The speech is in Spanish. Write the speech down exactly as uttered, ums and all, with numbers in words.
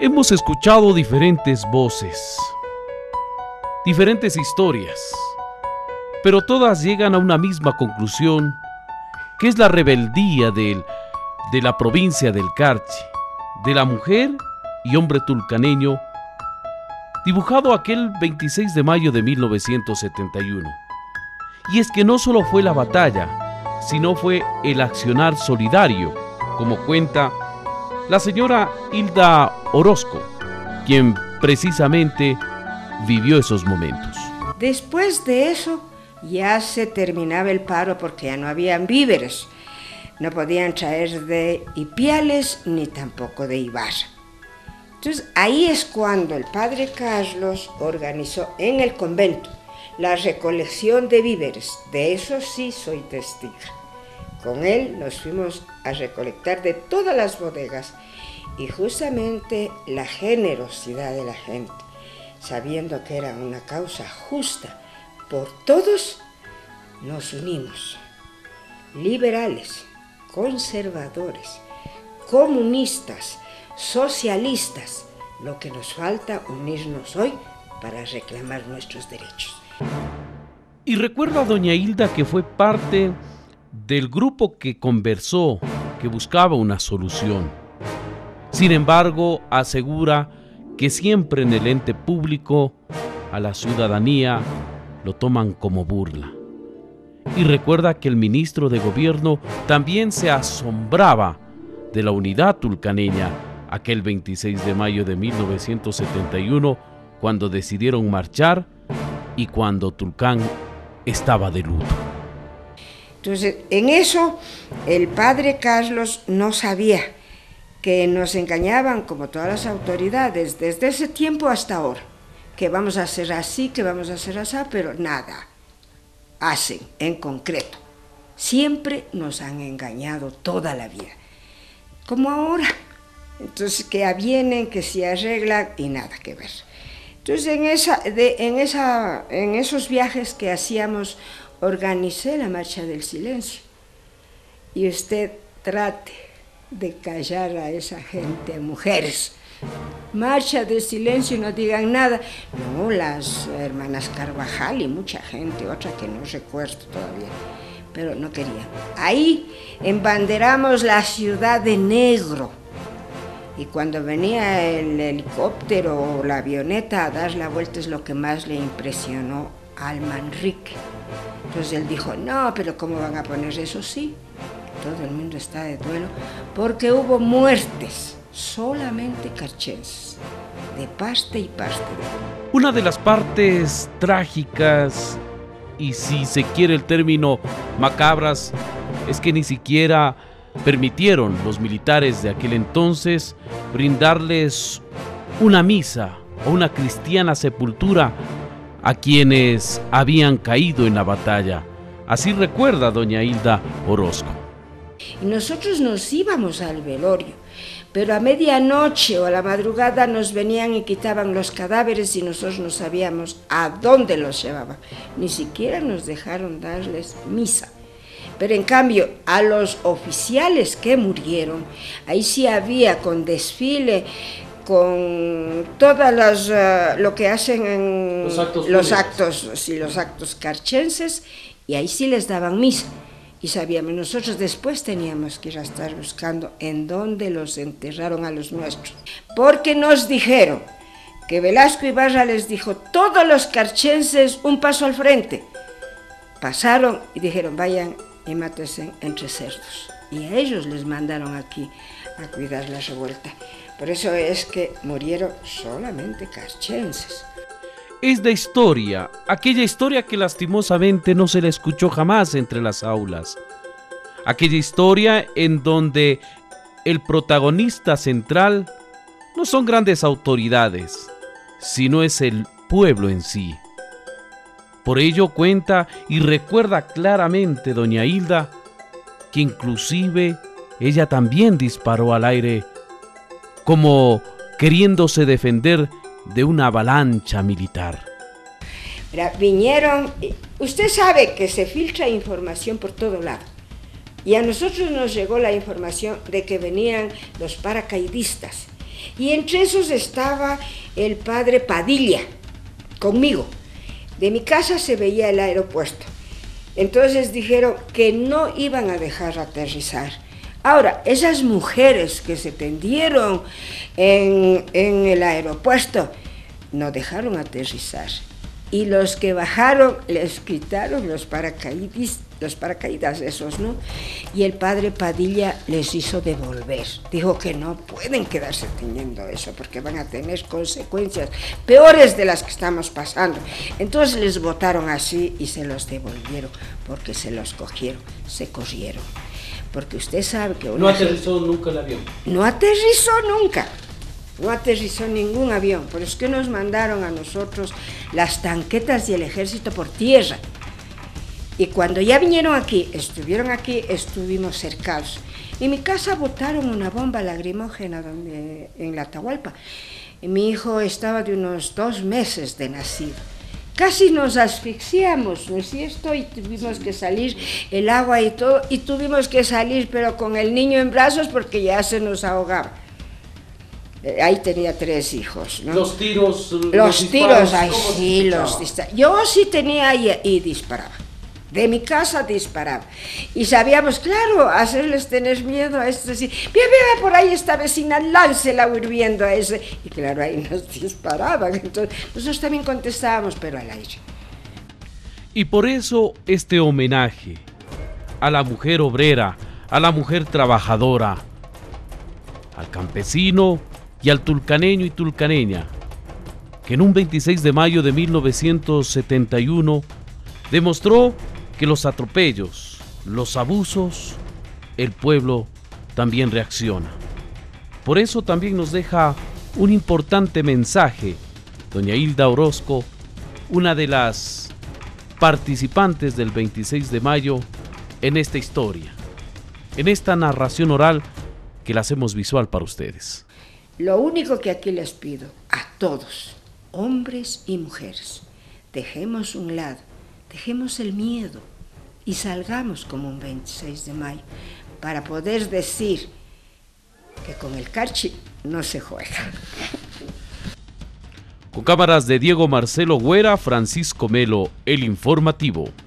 Hemos escuchado diferentes voces, diferentes historias, pero todas llegan a una misma conclusión, que es la rebeldía del, de la provincia del Carchi, de la mujer y hombre tulcaneño, dibujado aquel veintiséis de mayo de mil novecientos setenta y uno. Y es que no solo fue la batalla, sino fue el accionar solidario, como cuenta la señora Hilda Orozco, quien precisamente vivió esos momentos. Después de eso ya se terminaba el paro porque ya no habían víveres, no podían traer de Ipiales ni tampoco de Ibarra. Entonces ahí es cuando el padre Carlos organizó en el convento la recolección de víveres. De eso sí soy testigo. Con él nos fuimos a recolectar de todas las bodegas y justamente la generosidad de la gente, sabiendo que era una causa justa por todos, nos unimos. Liberales, conservadores, comunistas, socialistas, lo que nos falta unirnos hoy para reclamar nuestros derechos. Y recuerdo a doña Hilda que fue parte del grupo que conversó, que buscaba una solución. Sin embargo, asegura que siempre en el ente público a la ciudadanía lo toman como burla. Y recuerda que el ministro de gobierno también se asombraba de la unidad tulcaneña aquel veintiséis de mayo de mil novecientos setenta y uno, cuando decidieron marchar y cuando Tulcán estaba de luto. Entonces, en eso, el padre Carlos no sabía que nos engañaban, como todas las autoridades, desde ese tiempo hasta ahora, que vamos a hacer así, que vamos a hacer así, pero nada hacen en concreto. Siempre nos han engañado toda la vida, como ahora. Entonces, que vienen, que se arreglan y nada que ver. Entonces, en, esa, de, en, esa, en esos viajes que hacíamos, organicé la Marcha del Silencio. Y usted trate de callar a esa gente, mujeres. Marcha del Silencio, no digan nada. No, las hermanas Carvajal y mucha gente, otra que no recuerdo todavía, pero no querían. Ahí embanderamos la ciudad de negro. Y cuando venía el helicóptero o la avioneta a dar la vuelta es lo que más le impresionó al Manrique. Entonces él dijo, no, pero ¿cómo van a poner eso? Sí, todo el mundo está de duelo porque hubo muertes, solamente carchenses, de parte y parte. Una de las partes trágicas, y si se quiere el término macabras, es que ni siquiera permitieron los militares de aquel entonces brindarles una misa o una cristiana sepultura a quienes habían caído en la batalla. Así recuerda doña Hilda Orozco. Y nosotros nos íbamos al velorio, pero a medianoche o a la madrugada nos venían y quitaban los cadáveres y nosotros no sabíamos a dónde los llevaban. Ni siquiera nos dejaron darles misa. Pero en cambio, a los oficiales que murieron, ahí sí había con desfile, con todas las, uh, lo que hacen en los actos, los actos, sí, los actos carchenses, y ahí sí les daban misa. Y sabíamos, nosotros después teníamos que ir a estar buscando en dónde los enterraron a los nuestros. Porque nos dijeron que Velasco Ibarra les dijo, todos los carchenses un paso al frente. Pasaron y dijeron, vayan y mátense entre cerdos. Y a ellos les mandaron aquí a cuidar la revuelta. Por eso es que murieron solamente carchenses. Es de historia, aquella historia que lastimosamente no se la escuchó jamás entre las aulas. Aquella historia en donde el protagonista central no son grandes autoridades, sino es el pueblo en sí. Por ello cuenta y recuerda claramente doña Hilda que inclusive ella también disparó al aire como queriéndose defender de una avalancha militar. Mira, vinieron, usted sabe que se filtra información por todo lado y a nosotros nos llegó la información de que venían los paracaidistas Y entre esos estaba el padre Padilla, conmigo. De mi casa se veía el aeropuerto. Entonces dijeron que no iban a dejar aterrizar. Ahora, esas mujeres que se tendieron en, en el aeropuerto no dejaron aterrizar. Y los que bajaron les quitaron los paracaidis, los paracaídas esos, ¿no? Y el padre Padilla les hizo devolver. Dijo que no pueden quedarse teniendo eso porque van a tener consecuencias peores de las que estamos pasando. Entonces les botaron así y se los devolvieron porque se los cogieron, se corrieron. Porque usted sabe que... No aterrizó nunca el avión. No aterrizó nunca. No aterrizó ningún avión, por eso es que nos mandaron a nosotros las tanquetas y el ejército por tierra. Y cuando ya vinieron aquí, estuvieron aquí, estuvimos cercados. En mi casa botaron una bomba lacrimógena donde, en la Atahualpa. Y mi hijo estaba de unos dos meses de nacido. Casi nos asfixiamos, ¿no es cierto? Y tuvimos que salir, el agua y todo, y tuvimos que salir, pero con el niño en brazos porque ya se nos ahogaba. Ahí tenía tres hijos, ¿no? Los tiros... Los, los tiros, ay, sí, los disparaba. Yo sí tenía y, y disparaba. De mi casa disparaba. Y sabíamos, claro, hacerles tener miedo a esto, decir, mira, mira, por ahí esta vecina, láncela hirviendo a ese. Y claro, ahí nos disparaban. Entonces, nosotros también contestábamos, pero al aire. Y por eso este homenaje a la mujer obrera, a la mujer trabajadora, al campesino y al tulcaneño y tulcaneña, que en un veintiséis de mayo de mil novecientos setenta y uno demostró que los atropellos, los abusos, el pueblo también reacciona. Por eso también nos deja un importante mensaje doña Hilda Orozco, una de las participantes del veintiséis de mayo en esta historia, en esta narración oral que la hacemos visual para ustedes. Lo único que aquí les pido a todos, hombres y mujeres, dejemos un lado, dejemos el miedo y salgamos como un veintiséis de mayo para poder decir que con el Carchi no se juega. Con cámaras de Diego Marcelo Güera, Francisco Melo, El Informativo.